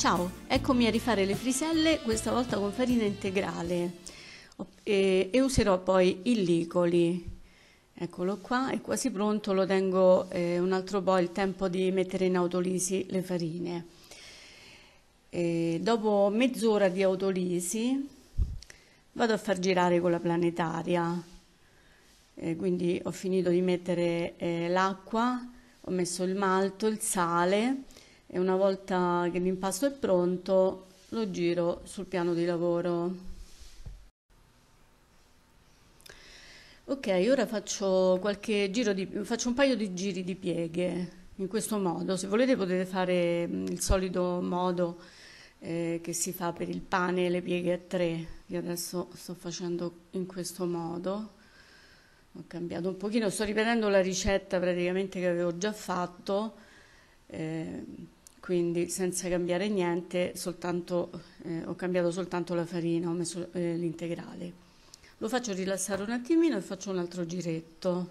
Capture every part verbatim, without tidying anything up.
Ciao, eccomi a rifare le friselle, questa volta con farina integrale Ho- e, e userò poi il licoli. Eccolo qua, è quasi pronto, lo tengo eh, un altro po' il tempo di mettere in autolisi le farine. E dopo mezz'ora di autolisi vado a far girare con la planetaria. Eh, quindi ho finito di mettere eh, l'acqua, ho messo il malto, il sale e una volta che l'impasto è pronto lo giro sul piano di lavoro. Ok, ora faccio qualche giro di, faccio un paio di giri di pieghe in questo modo. Se volete potete fare mm, il solito modo eh, che si fa per il pane, le pieghe a tre. Io adesso sto facendo in questo modo. Ho cambiato un pochino, sto ripetendo la ricetta praticamente che avevo già fatto, eh, quindi senza cambiare niente, soltanto, eh, ho cambiato soltanto la farina, ho messo eh, l'integrale. Lo faccio rilassare un attimino e faccio un altro giretto.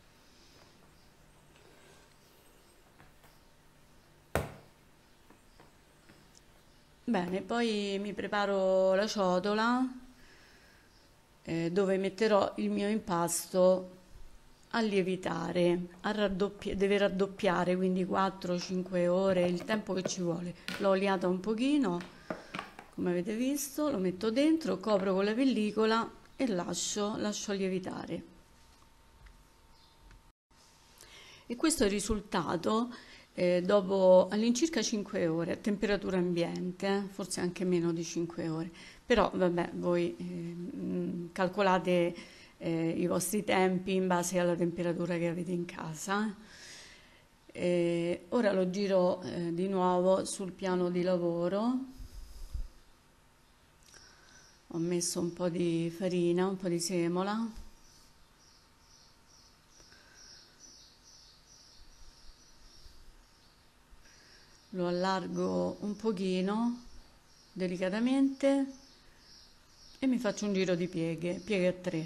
Bene, poi mi preparo la ciotola eh, dove metterò il mio impasto a lievitare, a raddoppi- deve raddoppiare, quindi quattro cinque ore, il tempo che ci vuole. L'ho oliata un pochino, come avete visto, lo metto dentro, copro con la pellicola e lascio, lascio lievitare. E questo è il risultato eh, dopo all'incirca cinque ore a temperatura ambiente, eh, forse anche meno di cinque ore. Però vabbè, voi eh, mh, calcolate eh, i vostri tempi in base alla temperatura che avete in casa. E ora lo giro eh, di nuovo sul piano di lavoro. Ho messo un po' di farina, un po' di semola. Lo allargo un pochino delicatamente e mi faccio un giro di pieghe, pieghe a tre.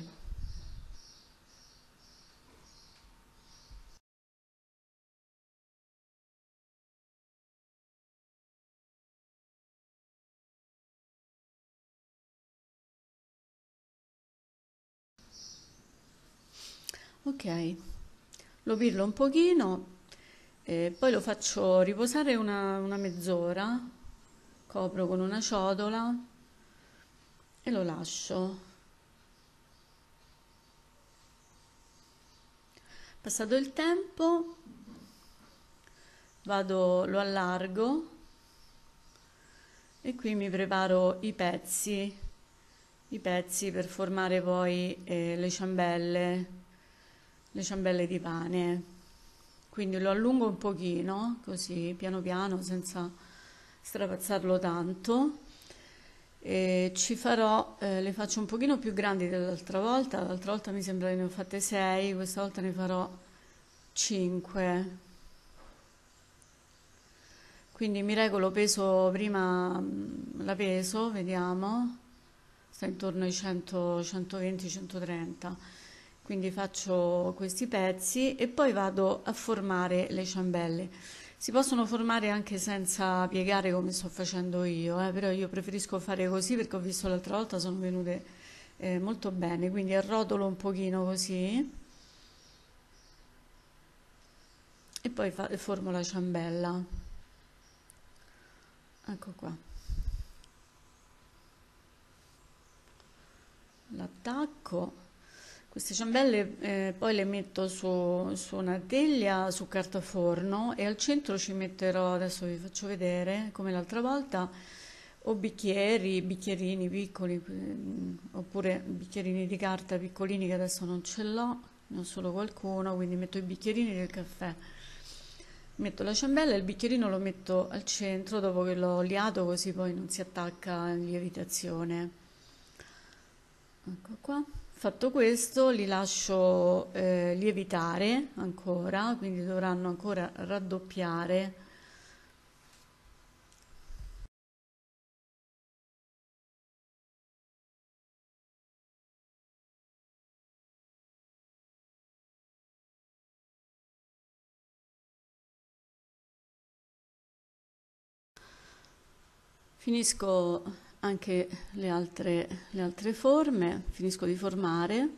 Ok, lo pirlo un pochino, e poi lo faccio riposare una, una mezz'ora, copro con una ciotola e lo lascio. Passato il tempo, vado, lo allargo e qui mi preparo i pezzi, i pezzi per formare poi eh, le ciambelle, le ciambelle di pane. Quindi lo allungo un pochino, così piano piano, senza strapazzarlo tanto. E ci farò, eh, le faccio un pochino più grandi dell'altra volta. L'altra volta mi sembra che ne ho fatte sei, questa volta ne farò cinque. Quindi mi regolo peso, prima mm, la peso, vediamo, sta intorno ai cento, centoventi, centotrenta. Quindi faccio questi pezzi e poi vado a formare le ciambelle. Si possono formare anche senza piegare come sto facendo io, eh, però io preferisco fare così perché ho visto l'altra volta sono venute eh, molto bene, quindi arrotolo un pochino così e poi fa- formo la ciambella. Ecco qua. L'attacco. Queste ciambelle eh, poi le metto su, su una teglia, su carta forno e al centro ci metterò, adesso vi faccio vedere, come l'altra volta, o bicchieri, bicchierini piccoli, mm, oppure bicchierini di carta piccolini che adesso non ce l'ho, ne ho solo qualcuno, quindi metto i bicchierini del caffè. Metto la ciambella e il bicchierino lo metto al centro dopo che l'ho oliato così poi non si attacca in lievitazione. Ecco qua. Fatto questo, li lascio eh, lievitare ancora, quindi dovranno ancora raddoppiare. Finisco anche le altre, le altre forme, finisco di formare.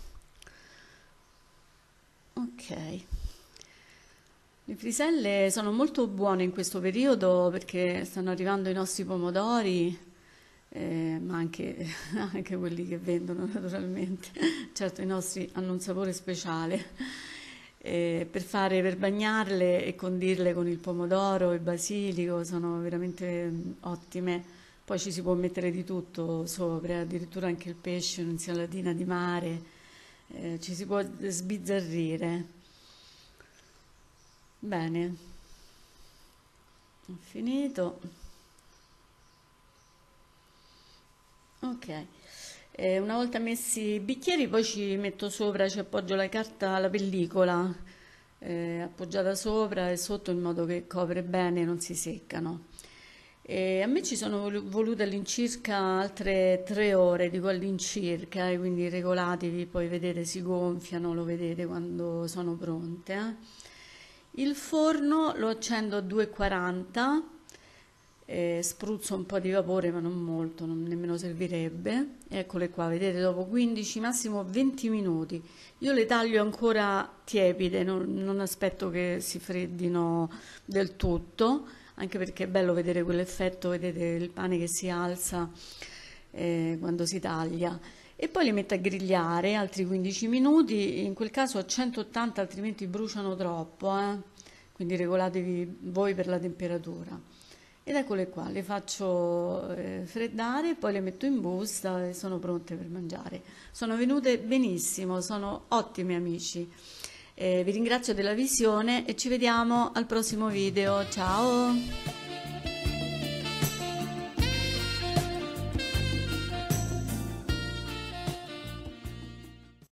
Ok. Le friselle sono molto buone in questo periodo perché stanno arrivando i nostri pomodori, eh, ma anche, anche quelli che vendono naturalmente. Certo, i nostri hanno un sapore speciale. Eh, per fare, per bagnarle e condirle con il pomodoro e il basilico sono veramente mm, ottime. Poi ci si può mettere di tutto sopra, addirittura anche il pesce, un'insalatina di mare, eh, ci si può sbizzarrire. Bene, ho finito. Ok. Eh, una volta messi i bicchieri, poi ci metto sopra, ci appoggio la carta, la pellicola eh, appoggiata sopra e sotto in modo che copre bene e non si seccano. E a me ci sono volu- volute all'incirca altre tre ore, dico all'incirca, eh, quindi regolatevi, poi vedete si gonfiano, lo vedete quando sono pronte. eh. Il forno lo accendo a duecentoquaranta, eh, spruzzo un po' di vapore ma non molto, non nemmeno servirebbe. Eccole qua, vedete, dopo quindici, massimo venti minuti. Io le taglio ancora tiepide, non, non aspetto che si freddino del tutto, anche perché è bello vedere quell'effetto, vedete il pane che si alza eh, quando si taglia. E poi li metto a grigliare altri quindici minuti, in quel caso a centottanta, altrimenti bruciano troppo, eh. Quindi regolatevi voi per la temperatura. Ed eccole qua, le faccio eh, freddare, poi le metto in busta e sono pronte per mangiare. Sono venute benissimo, sono ottimi amici. Eh, vi ringrazio della visione e ci vediamo al prossimo video. Ciao!